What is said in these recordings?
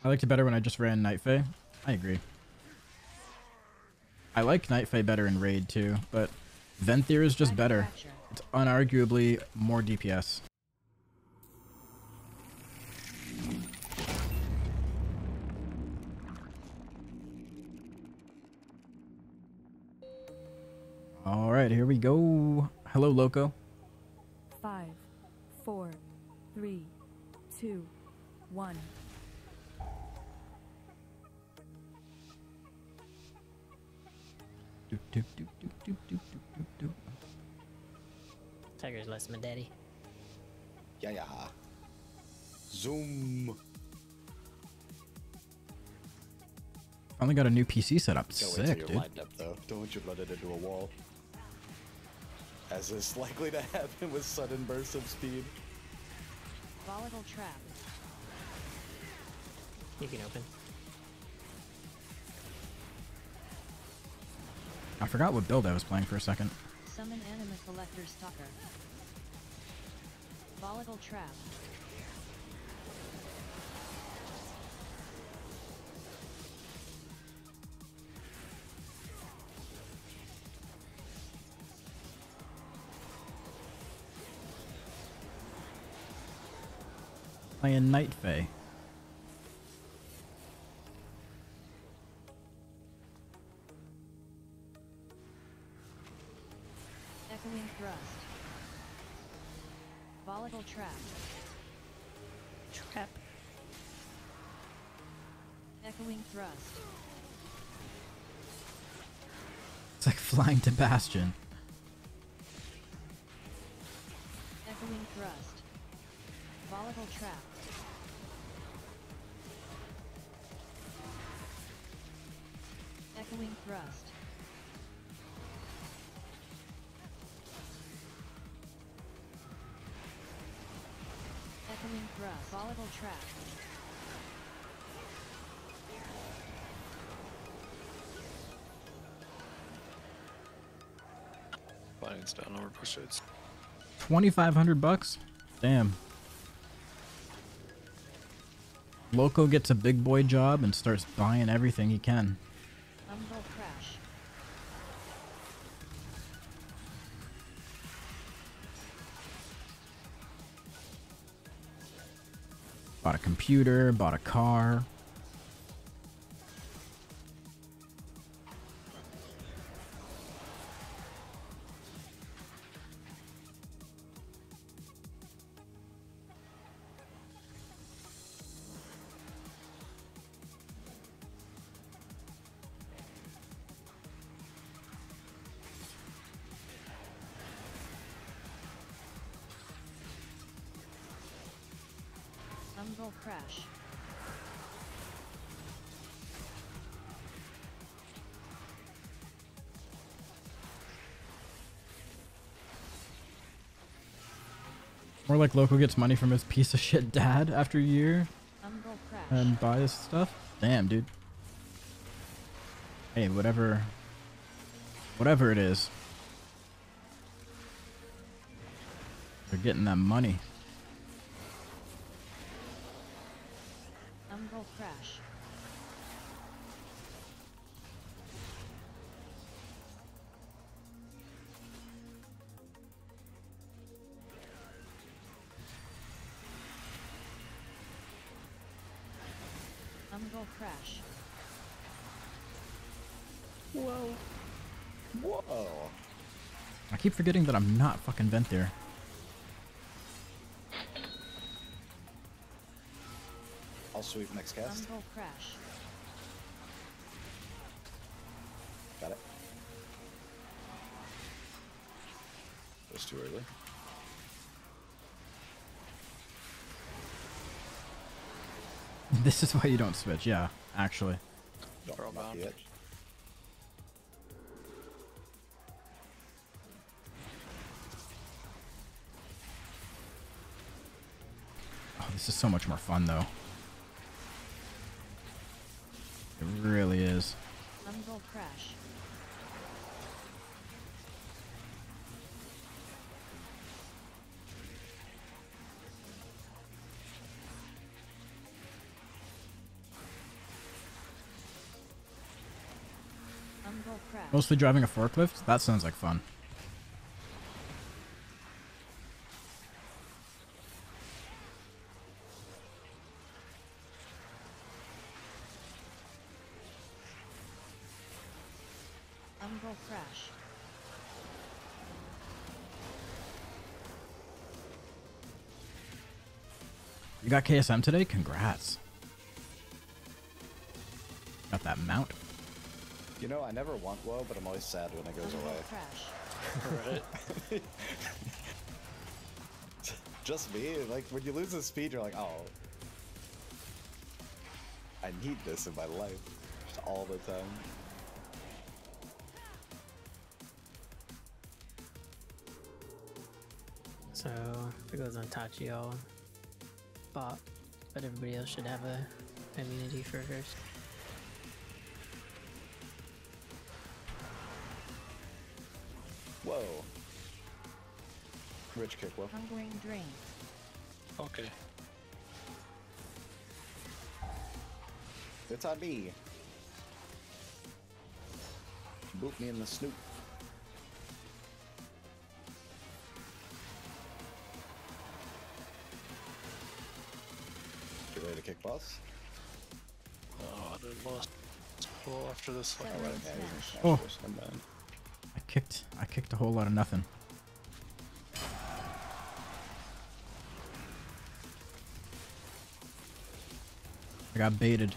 I liked it better when I just ran Night Fae. I agree. I like Night Fae better in Raid too, but Venthyr is just better. It's unarguably more DPS. Alright, here we go. Hello, Loco. 5, 4, 3, 2, 1. Tiger's less my daddy. Yeah, yeah. Zoom. Finally got a new PC setup. Don't wait till Sick, you're dude. lined up, though. Don't want your blood into a wall. As is likely to happen with sudden bursts of speed. Volatile trap. You can open. I forgot what build I was playing for a second. Summon Anima Collector Stalker. Volatile trap. Playing Night Fae. Echoing thrust. Volatile trap. Trap. Echoing thrust. It's like flying to Bastion. Echoing thrust. Volatile trap. Echoing thrust. Echoing thrust. Volatile trap. Lion's down over pursuits. 2,500 bucks? Damn. Loco gets a big boy job and starts buying everything he can. Umbral crash. Bought a computer, bought a car. Umbral crash. More like Loco gets money from his piece of shit dad after a year Umbral crash. and buys stuff. Damn, dude. Hey, whatever it is. They're getting that money. Umbral crash. Umbral crash. Whoa. Whoa. I keep forgetting that I'm not fucking Venthyr. I'll sweep next cast. Umbral crash. Got it. That's too early. This is why you don't switch, yeah, actually. Throw Not bound. yet. Oh, this is so much more fun, though. It really is. Umbral crash. Uncle crash. Mostly driving a forklift? That sounds like fun. Uncle crash. You got KSM today? Congrats. Got that mount. You know, I never want woe, but I'm always sad when it goes Uncle away. crash. Right. Just me? Like, when you lose the speed, you're like, oh. I need this in my life. Just all the time. So if it goes on Tachi, I'll bot, but everybody else should have a immunity for first. Whoa. Rich kick, whoa. Hungering drain. Okay. It's on me. Boot me in the snoot. Get ready to kick boss. Oh, I didn't lost. Well, after this one. Seven. Alright, yeah, he's gonna smash Oh. first, never mind. I kicked a whole lot of nothing. I got baited.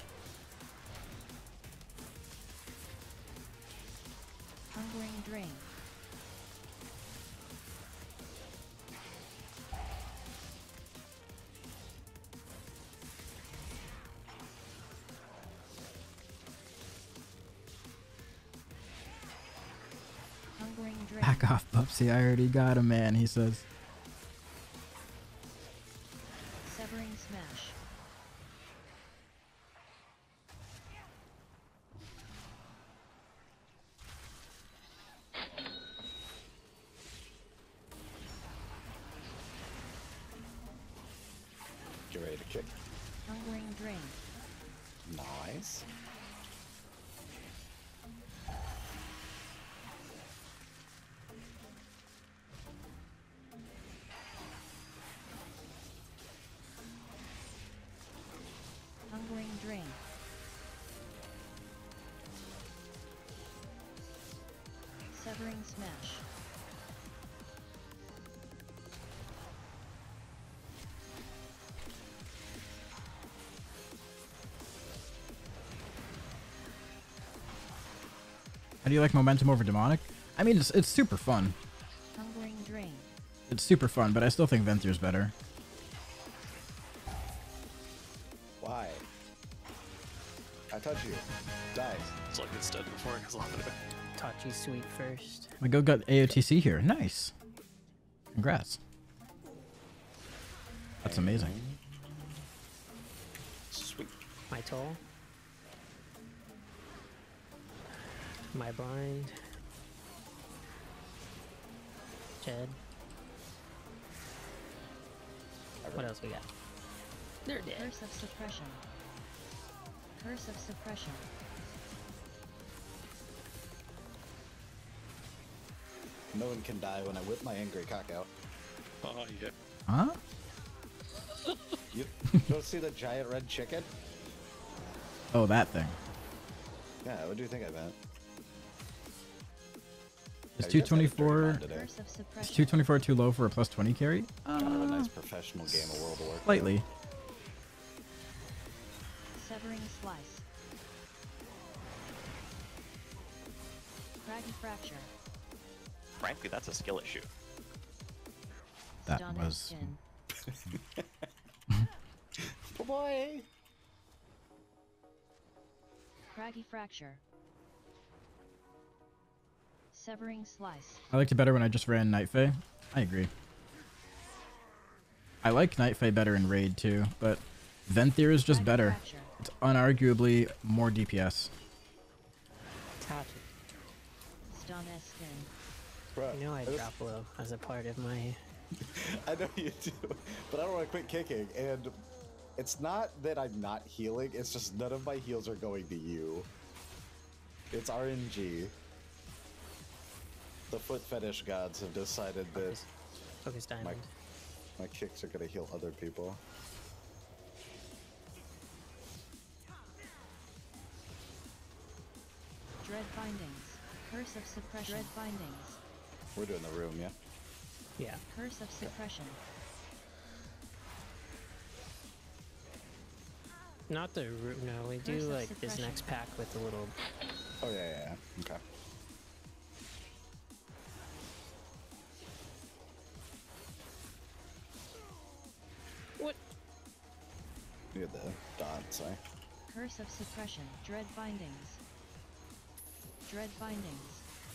Hungering drain. Hungering drain. Back off, Bubsy. I already got him, man, he says. Severing smash. Get ready to kick. Hungering drain. Nice. Hungering drain. Severing smash. How do you like Momentum over Demonic? I mean, it's super fun. Hungering drain. It's super fun, but I still think Venthier's better. Why? I touch you. Die. It's like it's dead before it gets longer. Tachi sweep first. My go got AOTC here. Nice. Congrats. That's amazing. Sweet. My toll. My blind. Jed. What else we got? They're dead. Curse of suppression. Curse of suppression. No one can die when I whip my angry cock out. Oh, yeah. Huh? You don't see the giant red chicken? Oh, that thing. Yeah, what do you think I meant? Is Yeah, you guys had a dirty 224 run today. Curse of is suppression. 224 too low for a plus 20 carry? Kind of a nice professional game of World of Warcraft. Slightly. Severing slice. Craggy fracture. Frankly, that's a skill issue. That Stun was skin. Oh boy! Craggy fracture. Severing slice. I liked it better when I just ran Night Fae. I agree. I like Night Fae better in Raid too, but Venthyr is just Craggy better. fracture. It's unarguably more DPS. Tachi. Stun skin. Bro, You know I just- drop low as a part of my... I know you do, but I don't want to quit kicking, and it's not that I'm not healing, it's just none of my heals are going to you. It's RNG. The foot fetish gods have decided that Focus diamond. my kicks are gonna heal other people. Dread bindings. Curse of suppression. Dread bindings. We're doing the room, yeah? Yeah. Curse of suppression. Not the root. No, we do Curse of like this suppression. next pack with the little. Oh, yeah. Okay. What? You had the dots, eh? Curse of suppression. Dread bindings. Dread bindings.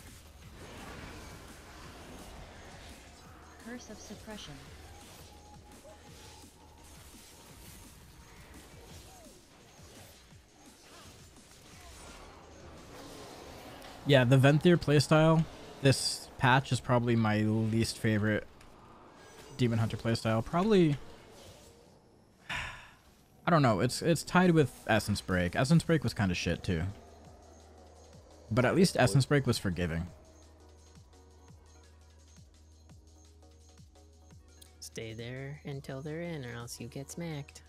Curse of suppression. Yeah, the Venthyr playstyle, this patch is probably my least favorite Demon Hunter playstyle. Probably, I don't know, it's tied with Essence Break. Essence Break was kind of shit too. But at least Essence Break was forgiving. Stay there until they're in, or else you get smacked.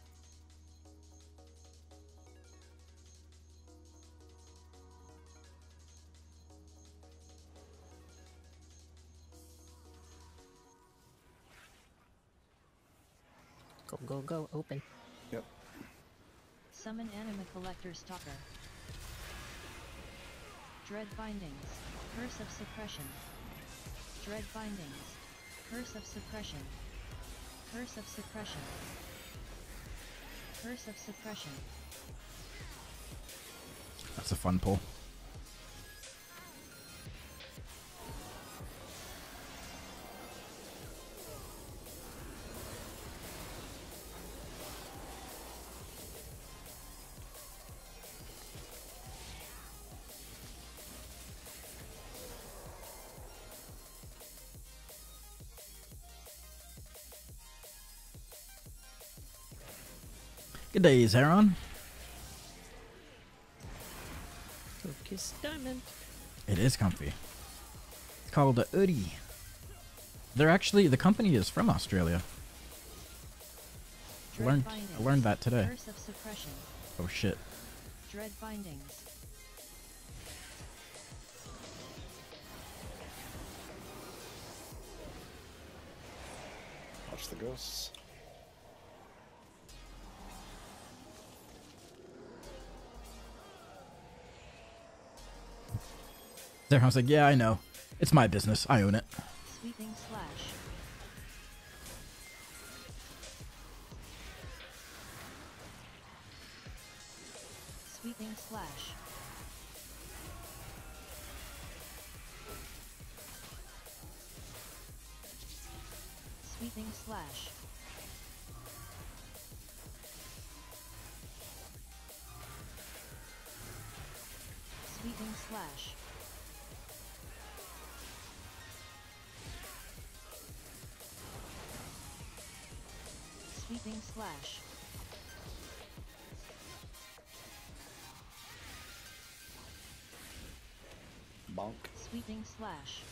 Go, go, go, open. Yep. Summon Anima Collector Stalker. Dread bindings. Curse of suppression. Dread bindings. Curse of suppression. Curse of suppression. Curse of suppression. That's a fun pull. Good day, Zeron. Focus diamond. It is comfy. It's called a Uri. They're actually, the company is from Australia. Dread I learned that today. Curse of suppression. Oh shit. Dread bindings. Watch the ghosts. Zeron's like, yeah, I know. It's my business. I own it. Sweeping slash. Sweeping slash. Sweeping slash. Sweeping slash. Sweeping slash. Bonk. Sweeping slash.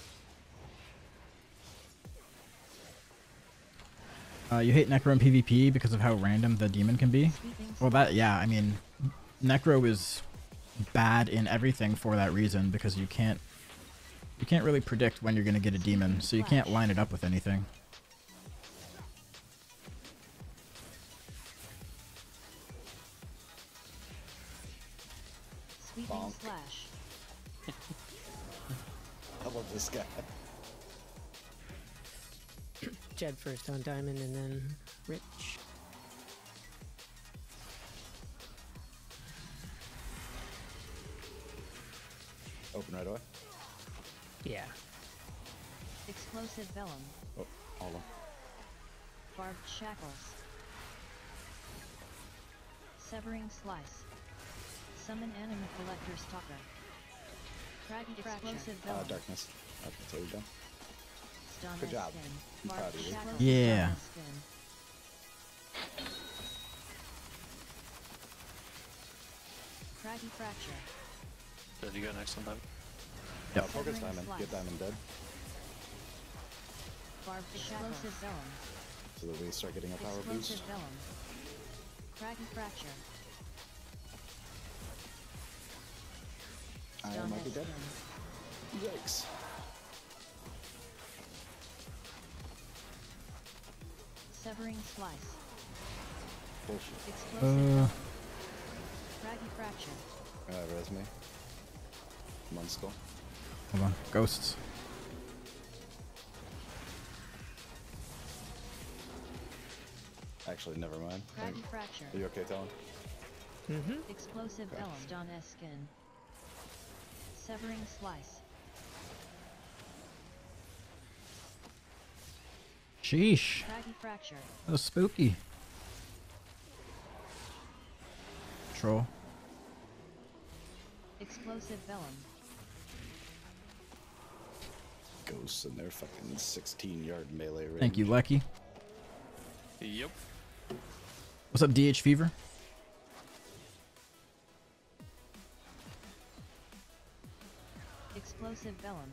You hate Necro in PvP because of how random the demon can be? Sweeping Well, that, yeah, I mean, Necro is bad in everything for that reason, because you can't really predict when you're going to get a demon, so you can't line it up with anything. Sweeping Bonk. slash. I love this guy. Jed first on diamond and then Rich. Open right away. Yeah. Explosive vellum. Oh, hold on. Barbed shackles. Severing slice. Summon Anima Collector Stalker. Craggy explosive vellum. Darkness. That's what we've done. Stun Good job. spin. I'm proud Barbed of you. shackles. Yeah. Stun spin. Craggy fracture. Did you go next on that? Yep. Focus Severing diamond. slice. Get diamond dead. Barbed explosive vellum. So that we start getting a power Explosive boost. vellum. Craggy fracture. I Stun might be dead. skin. Yikes. Severing slice. Bullshit. Explosive vellum. Uh, Craggy fracture. Res me. Munskull. hold on. Ghosts. Actually, never mind. Craggy fracture. Are you okay, Talon? Mm-hmm. Explosive Okay. vellum. Stun skin. Severing slice. Sheesh. Craggy fracture. That was spooky. Troll. Explosive vellum. Ghosts in their fucking 16-yard melee range. Thank you, Lecky. Yep. What's up, DH Fever? Explosive vellum.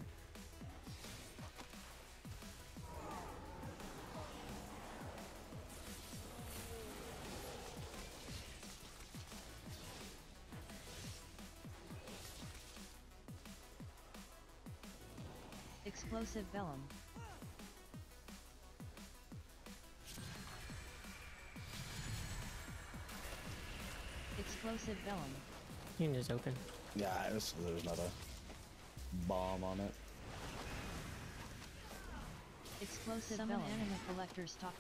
Explosive vellum. Explosive vellum. You can just open. Yeah, there's not a bomb on it. Explosive vellum. Animal collector stalker.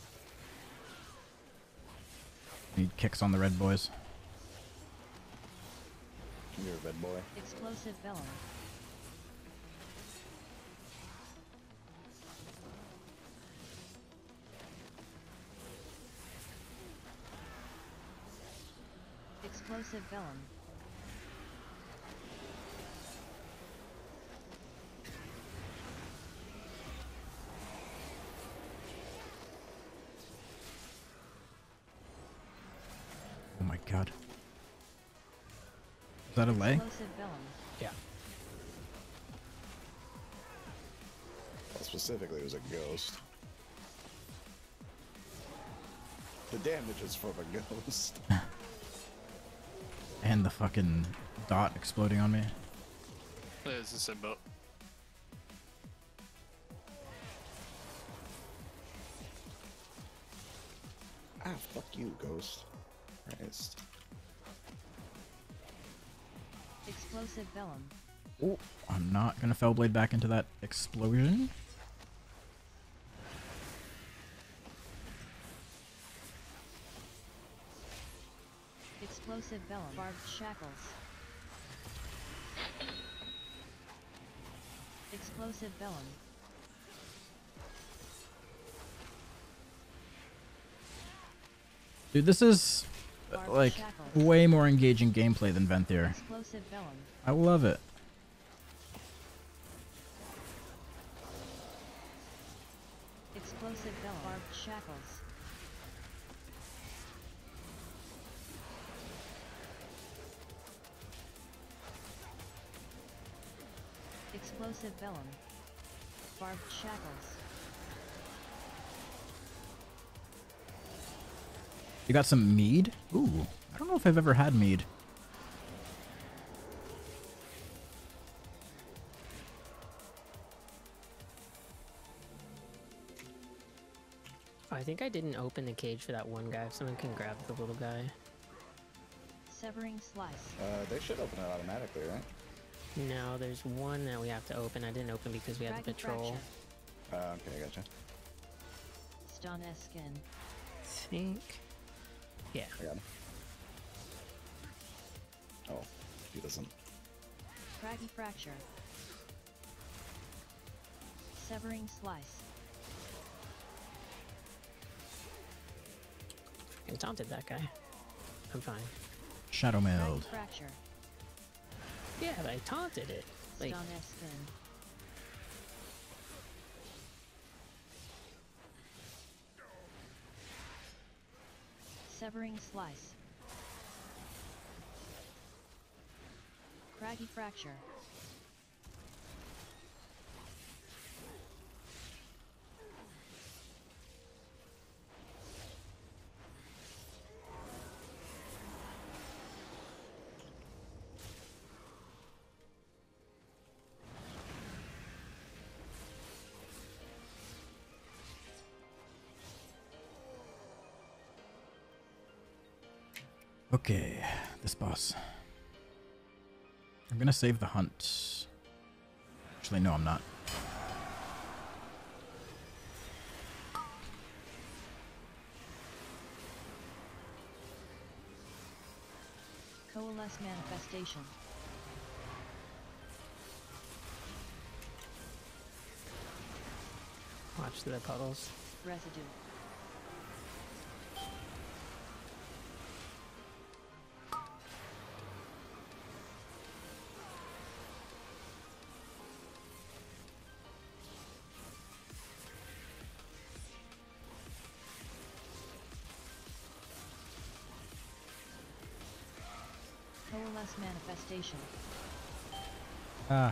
Need kicks on the red boys. You're a red boy. Explosive vellum. Explosive vellum. Oh my god. Is that a lay? Explosive vellum. Yeah. Well, specifically, it was a ghost. The damage is from a ghost. And the fucking dot exploding on me. Yeah, it's the same boat. Ah, fuck you, ghost. Christ. Explosive vellum. Oh, I'm not gonna Fellblade back into that explosion. Explosive vellum. Barbed shackles. Explosive vellum. Dude, this is Barbed like shackles. way more engaging gameplay than Venthyr. Explosive vellum. I love it. Explosive vellum. Barbed shackles. Explosive vellum. Barbed shackles. You got some mead? Ooh, I don't know if I've ever had mead. I think I didn't open the cage for that one guy. If someone can grab the little guy. Severing slice. They should open it automatically, right? No, there's one that we have to open. I didn't open because we had the Craggy patrol. fracture. Okay, I gotcha. Stun skin. I think. Yeah. I got him. Oh, he doesn't. Craggy fracture. Severing slice. I taunted that guy. I'm fine. Shadow Craggy Meld. fracture. Yeah, but I taunted it. Like, Stun skin. Severing slice. Craggy fracture. Okay, this boss. I'm gonna save the hunt. Actually, no, I'm not. Coalesce manifestation. Watch the puddles. Residue. Coalesce manifestation. Ah.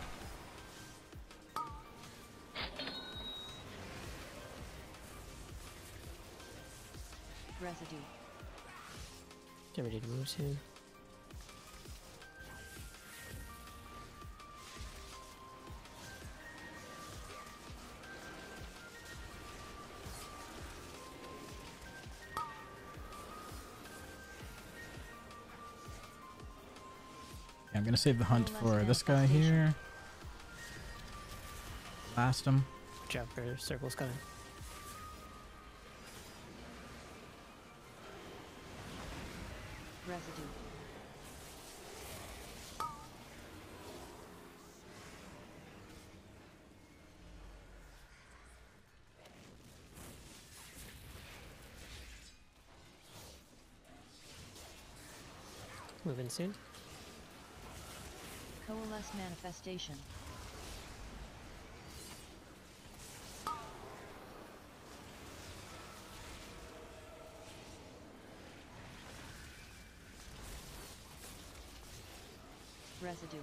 Residue. Get ready to move soon. Yeah, I'm gonna save the hunt Coalesce for this guy manifestation. here. Blast him. Watch out for circles coming. Residue. Moving soon. Coalesce manifestation. Residue.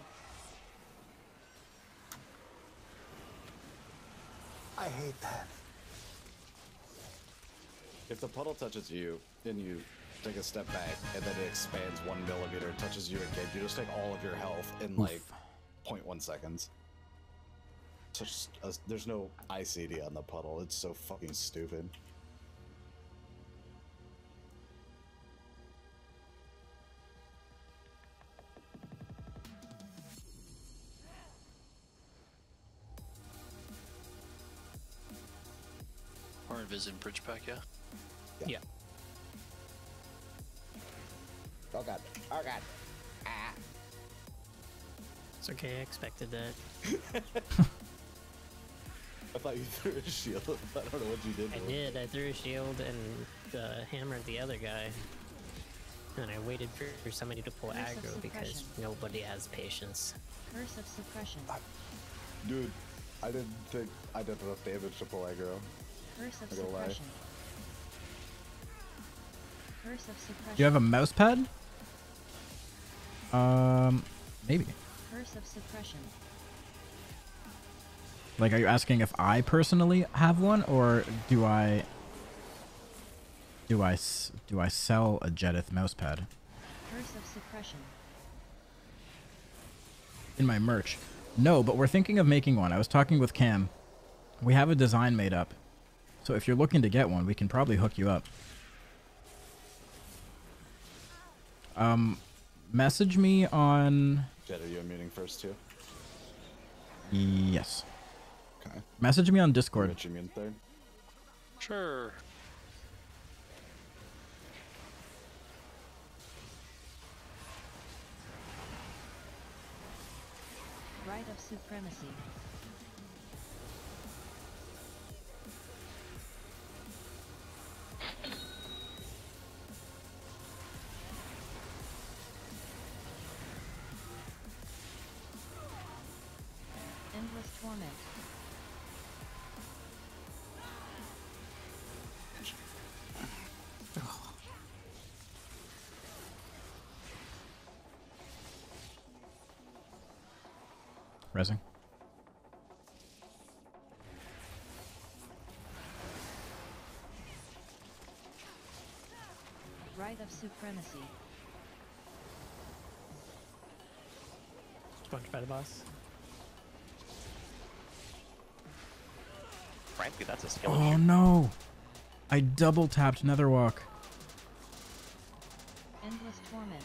I hate that. If the puddle touches you and you take a step back and then it expands 1 millimeter and touches you again, you just take all of your health in like 0.1 seconds. There's no ICD on the puddle. It's so fucking stupid. We're visiting Bridge Pack, yeah? Yeah. Oh god. Oh god. Ah. It's okay, I expected that. I thought you threw a shield. I don't know what you did. I did. I threw a shield and hammered the other guy. And I waited for somebody to pull Curse of aggro because suppression. nobody has patience. Curse of suppression. Dude, I didn't think I did enough damage to pull aggro. Curse of I'm gonna lie. suppression. Curse of suppression. Do you have a mouse pad? Maybe. Curse of suppression. Like, are you asking if I personally have one, or do I sell a Jedith mousepad Curse of suppression. in my merch? No, but we're thinking of making one. I was talking with Cam. We have a design made up. So if you're looking to get one, we can probably hook you up. Message me on... Jed, are you unmuting first too? Yes. Okay. Message me on Discord. Mitch immune third. Sure. Right of supremacy. Endless torment. Resing. Right of supremacy. Sponge by the boss. Frankly, that's a skill Oh issue. no! I double tapped Netherwalk. Endless torment.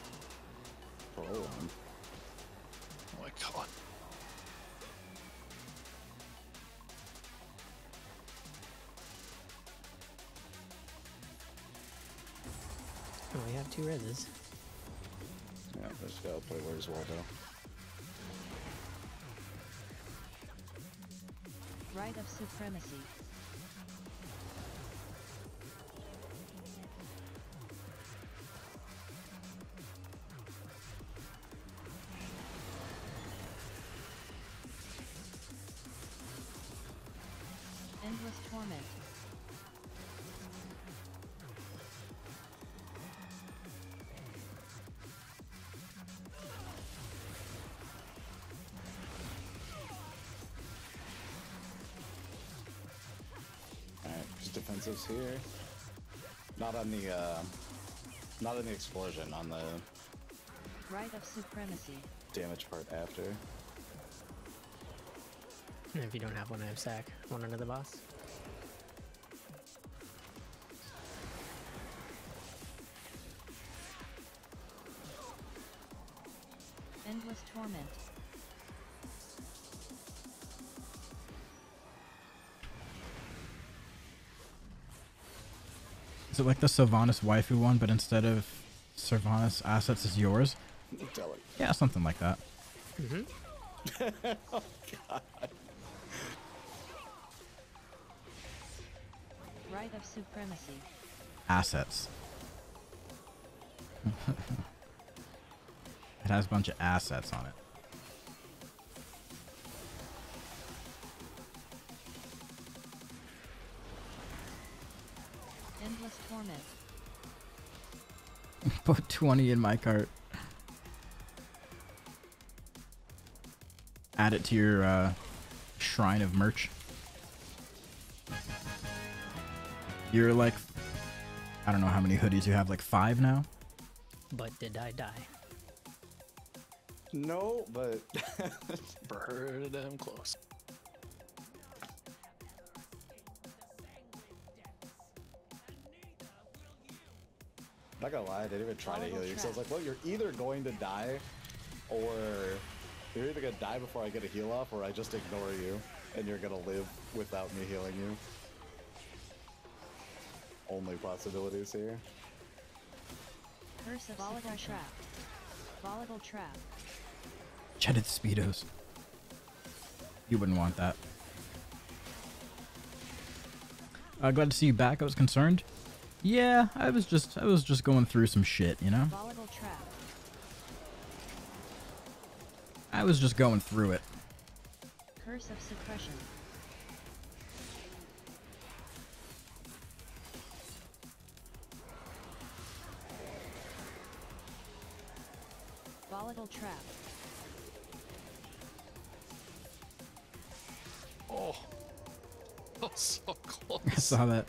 roll on. Oh my god. Oh, we have 2 reses. Yeah, let's go play Where's Waldo. Right of supremacy. Endless torment. Alright, just defensives here. Not on the explosion, on the Right of supremacy. damage part after. And if you don't have one, I have sack. One under the boss. Endless torment. Is it like the Sylvanas waifu one, but instead of Sylvanas assets is yours? Tell it. Yeah, something like that. Mm-hmm. Oh god. Right of supremacy. Assets. It has a bunch of assets on it. Endless torment. Put 20 in my cart. Add it to your shrine of merch. You're like, I don't know how many hoodies you have, like 5 now? But did I die? No, but Pretty damn close. not gonna lie, I didn't even try to heal you. So I was Trap. like, well, you're either going to die, or you're either gonna die before I get a heal off, or I just ignore you, and you're gonna live without me healing you. Only possibilities here. Curse of volatile trap. Volatile trap. Jetted Speedos. You wouldn't want that. Glad to see you back. I was concerned. Yeah, I was just going through some shit, you know? Volatile trap. I was just going through it. Curse of suppression. Volatile trap. Oh. Oh, so close. I saw that.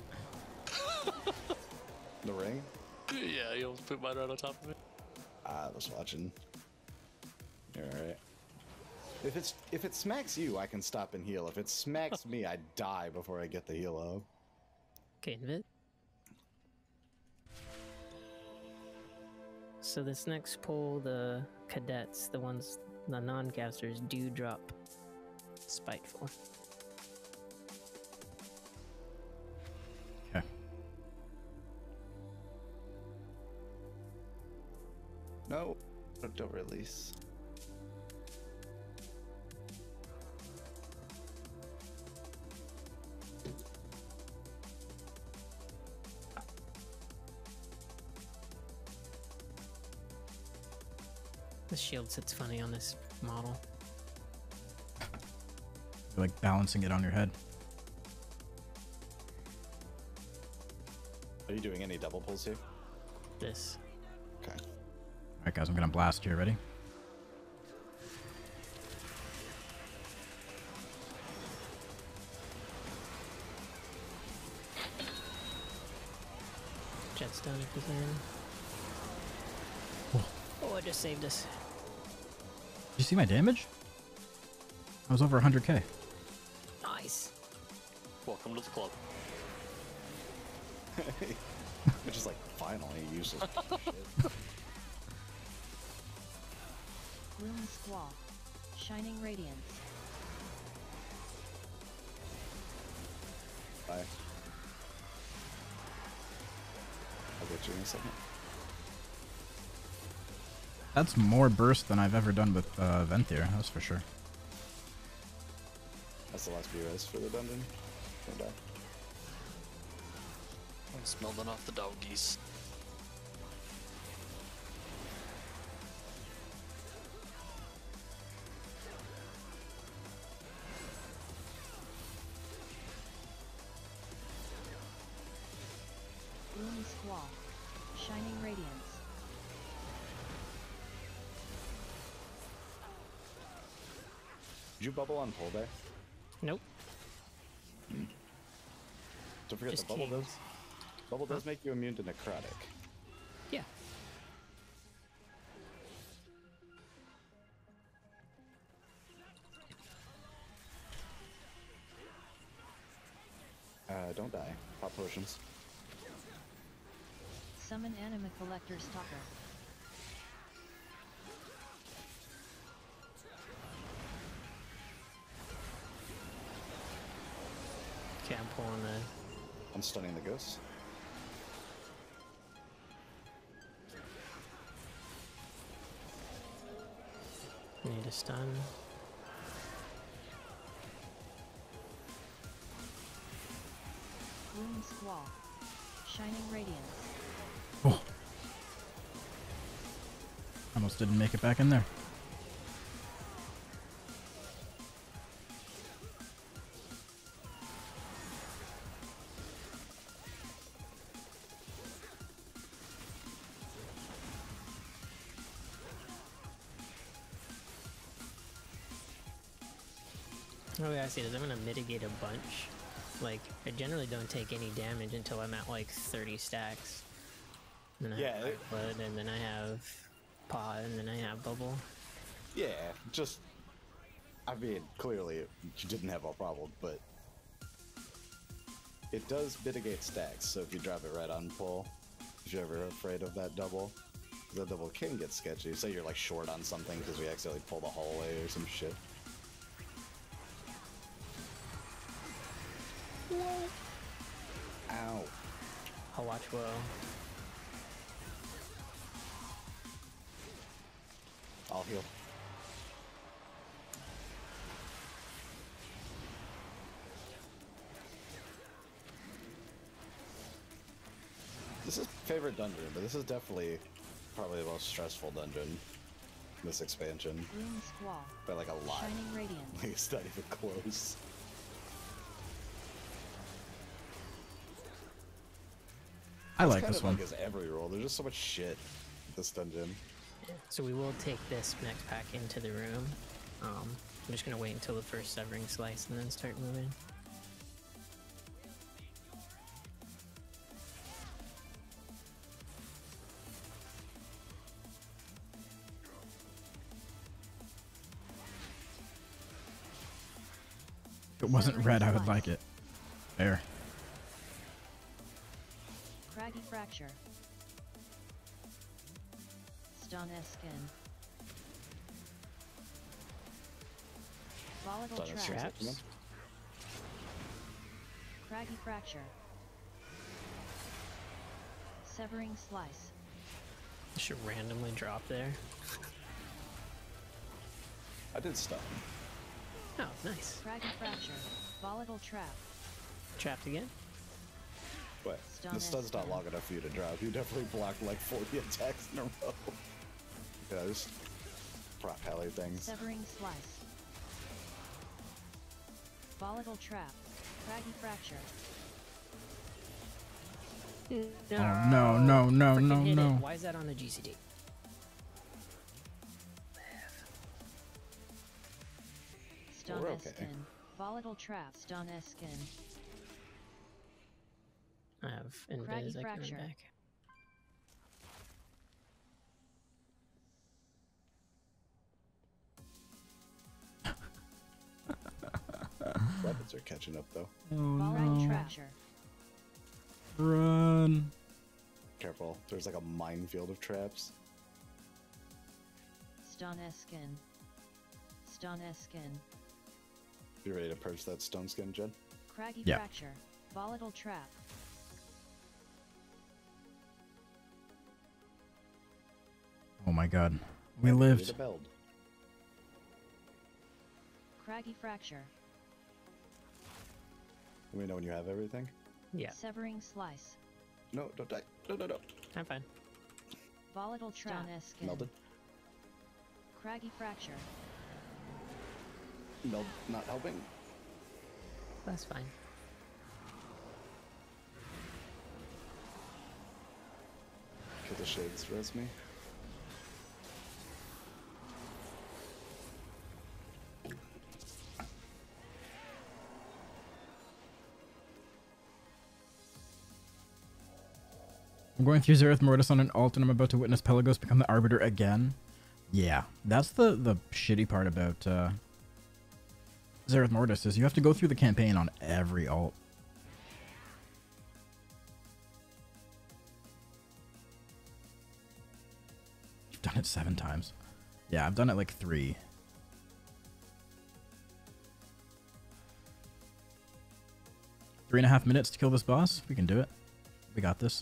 The ring? Yeah, you almost put mine right on top of it. I was watching. You're alright. If it smacks you, I can stop and heal. If it smacks me, I die before I get the heal up. Okay, Invit. So this next pull, the cadets, the non-casters, do drop Spiteful. Okay. No, don't release. The shield sits funny on this model. You're like balancing it on your head. Are you doing any double pulls here? This. Okay. Alright guys, I'm gonna blast here. Ready? Jet's done if you can. Oh, it just saved us. Did you see my damage? I was over 100k. Nice. Welcome to the club. Which is like, finally, useless shit. Gloom Squall. Shining Radiance. Bye. I'll get you in a second. That's more burst than I've ever done with Venthyr, that's for sure. That's the last few res for the dungeon. Don't die. I'm smelling off the doggies. Gloom Squall. Shining Radiance. Did you bubble on pull there? Nope. Don't forget Just the bubble kings. does. Bubble does make you immune to necrotic. Yeah. Don't die. Pop potions. Summon Anima Collector Stalker. Okay, I'm pulling the. I'm stunning the ghosts. Need a stun. Gloom Squall. Shining Radiance. Oh. Almost didn't make it back in there. Oh yeah, I see it. I'm gonna mitigate a bunch. Like, I generally don't take any damage until I'm at like 30 stacks. And then I Yeah, have blood, and then I have pot, and then I have bubble. Yeah, just. I mean, clearly you didn't have a problem, but it does mitigate stacks. So if you drop it right on pull, if you're ever afraid of that double, the double can get sketchy. Say you're like short on something because we accidentally pull the hallway or some shit. Ow. I'll watch well. I'll heal. This is favorite dungeon, but this is definitely probably the most stressful dungeon. This expansion Gloom Squall. by like a lot. Shining Radiance. Like it's not even close. I It's like kind this of one. like as every roll. There's just so much shit in this dungeon. So we will take this next pack into the room. I'm just gonna wait until the first severing slice and then start moving. If it wasn't red, I would like it. There. Craggy Fracture. Stun Eskin. Volatile Stun Eskin. Trap. Traps. Craggy Fracture. Severing Slice. It should randomly drop there. I did stun. Oh, nice. Craggy Fracture. Volatile Trap. Trapped again? But Stun the stun's not Eskin. long enough for you to drop. You definitely blocked like 40 attacks in a row. Yeah, just prop pally things. Severing Slice. Volatile Trap. Craggy Fracture. Oh, no, no, no, Freaking no, hit it. no. Why is that on the GCD? Stun We're okay. Eskin. Volatile Trap. Stun Eskin. I have Craggy invis, I can run Fracture. back. Weapons are catching up though. Oh Volatile no. Fracture. Run. Careful, there's like a minefield of traps. Stoneskin. Stoneskin. You ready to purge that stone skin, Jed? Craggy Yeah. fracture. Volatile trap. Oh my god. We Ready to lived. build. Craggy fracture. Let me know when you have everything. Yeah, Severing slice. No, don't die. No. I'm fine. Volatile trap. Stoneskin. Melted. Craggy fracture. Meld not helping. That's fine. Kill the shades, res me. I'm going through Zereth Mortis on an alt and I'm about to witness Pelagos become the Arbiter again. Yeah, that's the shitty part about Zereth Mortis is you have to go through the campaign on every alt. You've done it 7 times. Yeah, I've done it like 3. Three and a half minutes to kill this boss. We can do it. We got this.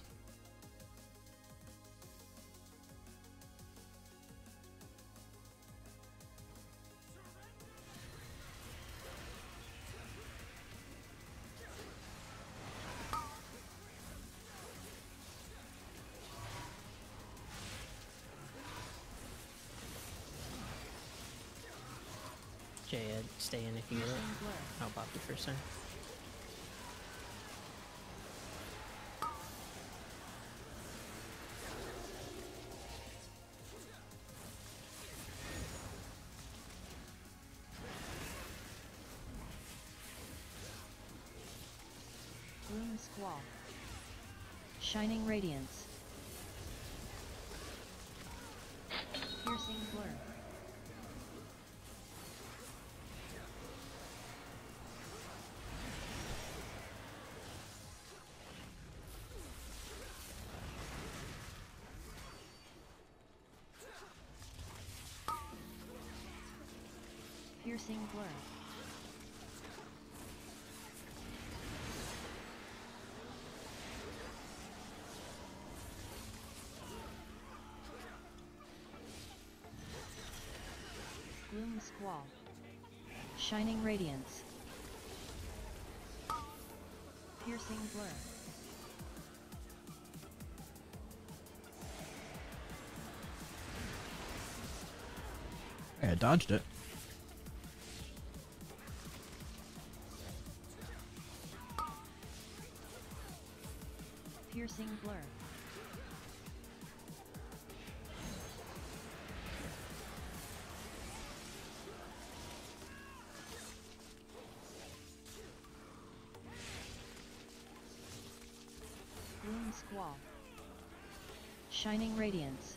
Jay, stay in if you get it. Piercing blur. I'll pop you first time. Gloom squall. Shining radiance. Piercing blur. Piercing blur. Gloom squall. Shining radiance. Piercing blur. Hey, I dodged it. Piercing blur. Gloom squall. Shining radiance.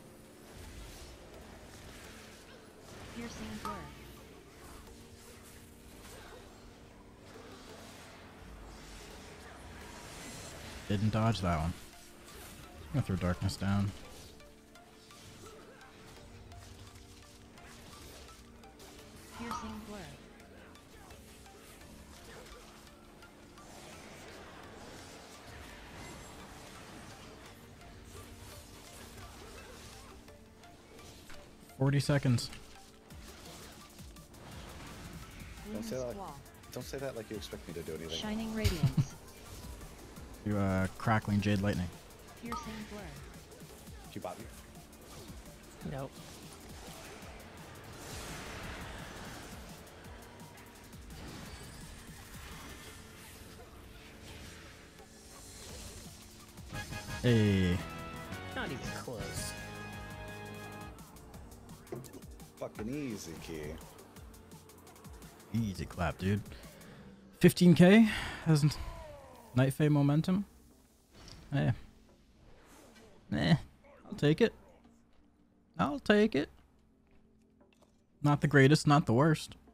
Piercing blur. Didn't dodge that one. I'm gonna throw darkness down. Piercing blur. $40 seconds. Gloom say that. squall. Don't say that like you expect me to do anything. Shining radiance. You crackling Jade Lightning. Piercing blur. Keep on. Nope. Hey. Not even close. Fucking easy, key. Easy clap, dude. 15k has Night Fae momentum. Hey. I'll take it. I'll take it. Not the greatest, not the worst.